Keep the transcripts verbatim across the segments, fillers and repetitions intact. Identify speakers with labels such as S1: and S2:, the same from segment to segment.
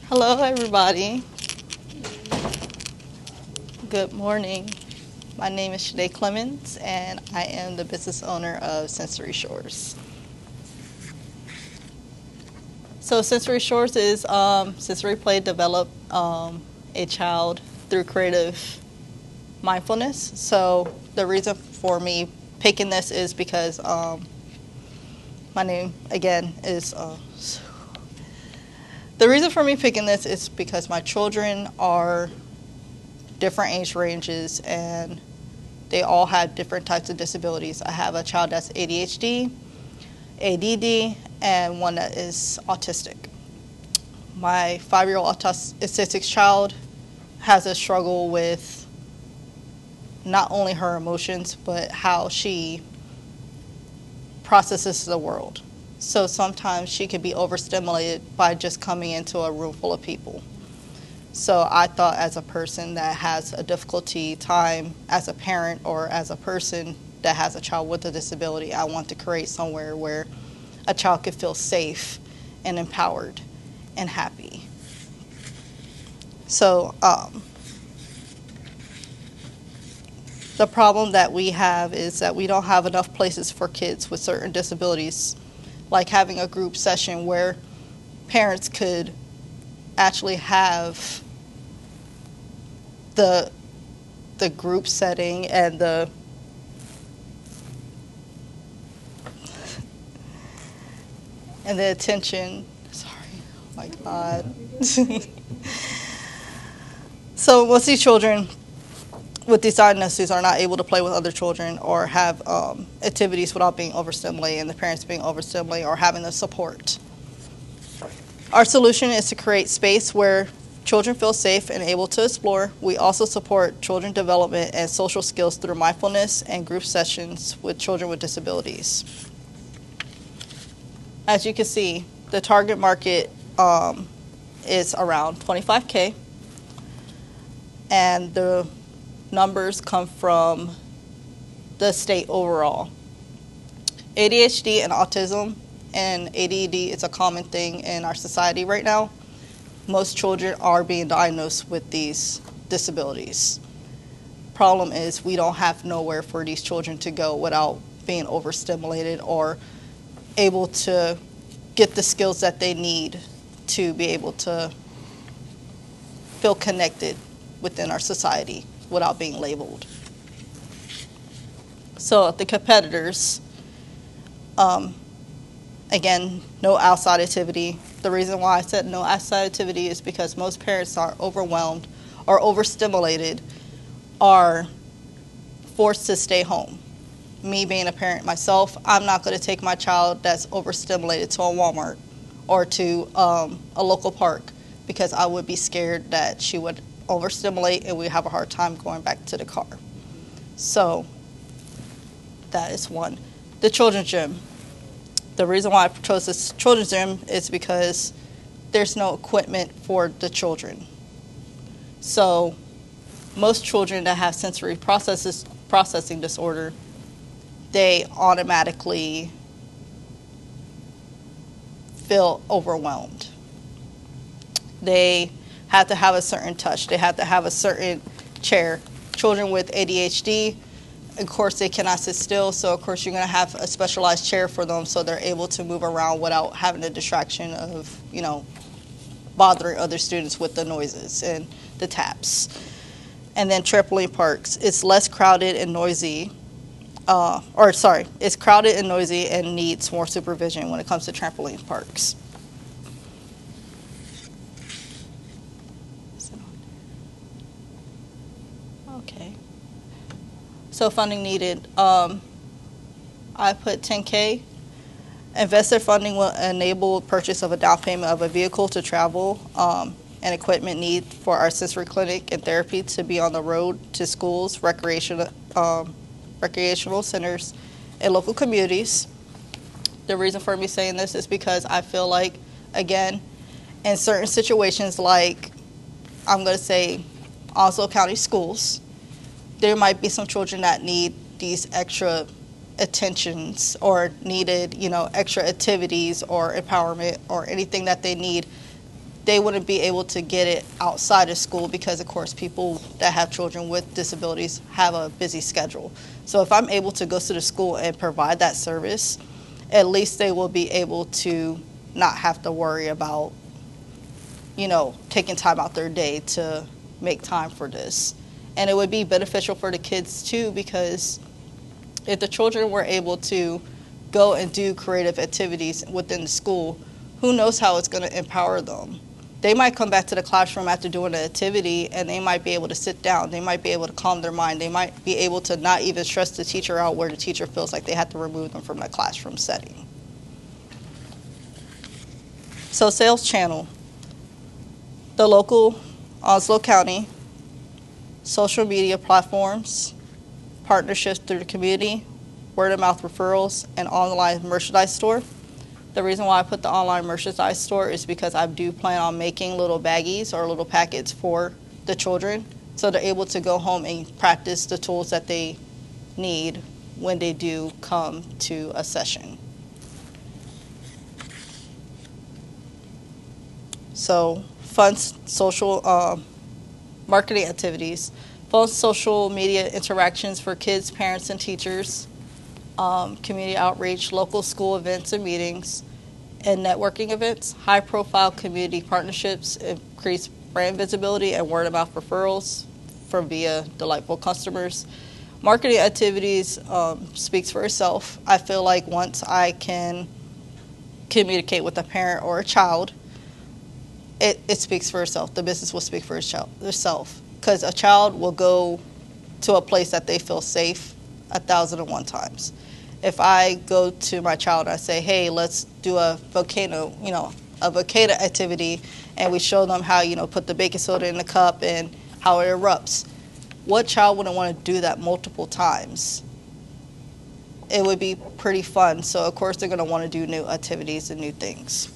S1: Hello, everybody. Good morning. My name is Shade Clemens, and I am the business owner of Sensory Shores. So Sensory Shores is um, sensory play develop um, a child through creative mindfulness. So the reason for me picking this is because um, my name, again, is... Uh, the reason for me picking this is because my children are different age ranges, and they all have different types of disabilities. I have a child that's A D H D, A D D, and one that is autistic. My five-year-old autistic child has a struggle with not only her emotions, but how she processes the world. So sometimes she could be overstimulated by just coming into a room full of people. So I thought, as a person that has a difficulty time as a parent or as a person that has a child with a disability, I want to create somewhere where a child could feel safe and empowered and happy. So um, the problem that we have is that we don't have enough places for kids with certain disabilities, like having a group session where parents could actually have the the group setting and the and the attention. Sorry, oh my God. So most of these children with these diagnoses are not able to play with other children or have um, activities without being overstimulated and the parents being overstimulated or having the support. Our solution is to create space where children feel safe and able to explore. We also support children development and social skills through mindfulness and group sessions with children with disabilities. As you can see, the target market um, is around twenty-five K, and the numbers come from the state overall. A D H D and autism and A D D is a common thing in our society right now. Most children are being diagnosed with these disabilities. Problem is, we don't have nowhere for these children to go without being overstimulated or able to get the skills that they need to be able to feel connected within our society without being labeled. So the competitors, um, again, no outside activity. The reason why I said no outside activity is because most parents are overwhelmed or overstimulated, are forced to stay home. Me being a parent myself, I'm not going to take my child that's overstimulated to a Walmart or to um, a local park because I would be scared that she would overstimulate and we have a hard time going back to the car. So that is one. The children's gym. The reason why I chose this children's gym is because there's no equipment for the children. So most children that have sensory processes, processing disorder, they automatically feel overwhelmed. They have to have a certain touch. They have to have a certain chair. Children with A D H D, of course, they cannot sit still, so of course you're going to have a specialized chair for them so they're able to move around without having the distraction of, you know, bothering other students with the noises and the taps. And then trampoline parks. It's less crowded and noisy, uh, or sorry, it's crowded and noisy and needs more supervision when it comes to trampoline parks. Okay. So funding needed. Um, I put ten K. Investor funding will enable purchase of a down payment of a vehicle to travel um, and equipment need for our sensory clinic and therapy to be on the road to schools, recreational, um, recreational centers, and local communities. The reason for me saying this is because I feel like, again, in certain situations like, I'm going to say, Onslow County schools, there might be some children that need these extra attentions or needed, you know, extra activities or empowerment or anything that they need they wouldn't be able to get it outside of school because, of course, people that have children with disabilities have a busy schedule. So if I'm able to go to the school and provide that service, at least they will be able to not have to worry about, you know, taking time out their day to make time for this. And it would be beneficial for the kids too, because if the children were able to go and do creative activities within the school, who knows how it's going to empower them. They might come back to the classroom after doing an activity and they might be able to sit down. They might be able to calm their mind. They might be able to not even stress the teacher out where the teacher feels like they have to remove them from the classroom setting. So sales channel, the local Onslow County, social media platforms, partnerships through the community, word of mouth referrals, and online merchandise store. The reason why I put the online merchandise store is because I do plan on making little baggies or little packets for the children so they're able to go home and practice the tools that they need when they do come to a session. So fund social uh, marketing activities, fund social media interactions for kids, parents, and teachers, um, community outreach, local school events and meetings, and networking events, high-profile community partnerships, increase brand visibility and word-of-mouth referrals from via delightful customers. Marketing activities um, speaks for itself. I feel like once I can communicate with a parent or a child, it, it speaks for itself. The business will speak for itself, because a child will go to a place that they feel safe a thousand and one times. If I go to my child and I say, hey, let's do a volcano, you know, a volcano activity, and we show them how, you know, put the baking soda in the cup and how it erupts. What child wouldn't want to do that multiple times? It would be pretty fun. So, of course, they're going to want to do new activities and new things.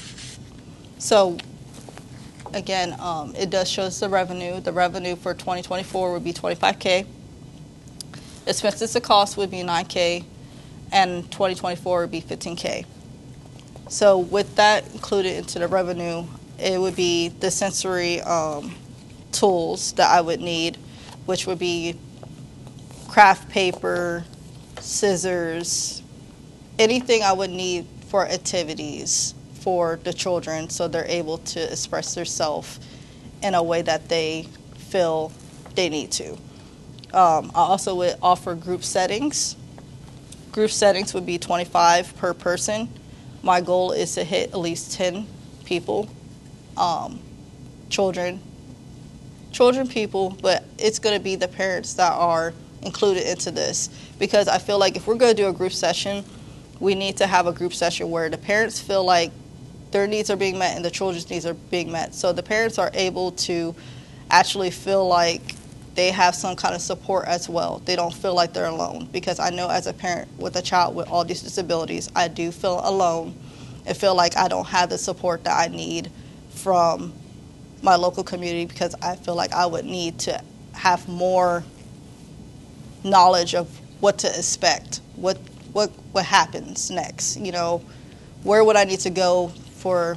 S1: So, again, um, it does show us the revenue. The revenue for twenty twenty-four would be twenty-five K. Expenses to cost would be nine K. And twenty twenty-four would be fifteen K. So with that included into the revenue, it would be the sensory um, tools that I would need, which would be craft paper, scissors, anything I would need for activities for the children so they're able to express themselves in a way that they feel they need to. Um, I also would offer group settings. Group settings would be twenty-five per person. My goal is to hit at least ten people, um, children, children people, but it's going to be the parents that are included into this, because I feel like if we're going to do a group session, we need to have a group session where the parents feel like their needs are being met and the children's needs are being met. So the parents are able to actually feel like they have some kind of support as well. They don't feel like they're alone, because I know as a parent with a child with all these disabilities, I do feel alone and feel like I don't have the support that I need from my local community, because I feel like I would need to have more knowledge of what to expect, what what what happens next, you know, where would I need to go for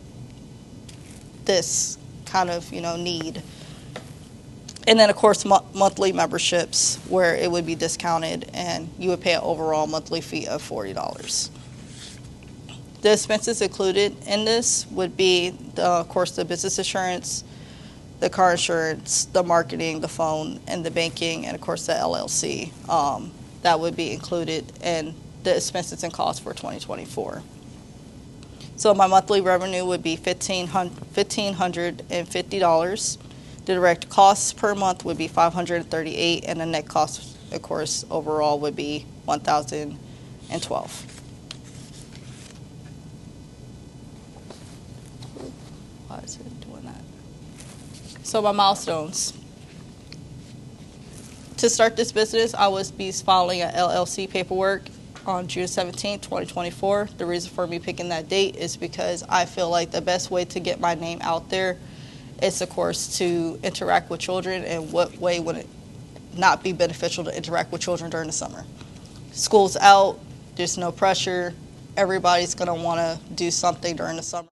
S1: this kind of, you know, need. And then, of course, mo- monthly memberships where it would be discounted and you would pay an overall monthly fee of forty dollars. The expenses included in this would be, the, of course, the business insurance, the car insurance, the marketing, the phone, and the banking, and, of course, the L L C. Um, that would be included in the expenses and costs for twenty twenty-four. So my monthly revenue would be fifteen hundred fifty dollars. The direct costs per month would be five hundred thirty-eight dollars, and the net cost, of course, overall would be one thousand twelve dollars. Why is it doing that? So my milestones. To start this business, I would be filing an L L C paperwork on June seventeenth, twenty twenty-four. The reason for me picking that date is because I feel like the best way to get my name out there is, of course, to interact with children, and what way would it not be beneficial to interact with children during the summer? School's out, there's no pressure, everybody's going to want to do something during the summer.